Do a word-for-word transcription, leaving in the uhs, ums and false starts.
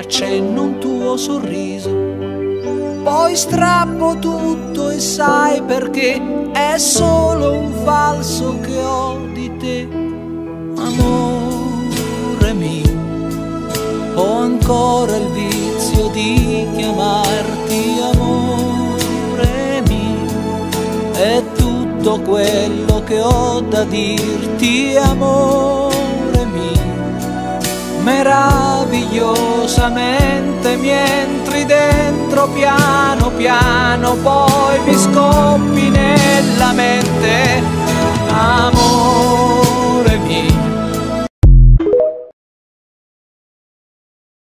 accenno un tuo sorriso, poi strappo tutto e sai perché è solo un falso che ho di te. Amore mio, ho ancora il vizio di chiamarti amore mio, è tutto quello che ho da dirti, amore mio. Meravigliosamente mi entri dentro piano piano, poi mi scoppi nella mente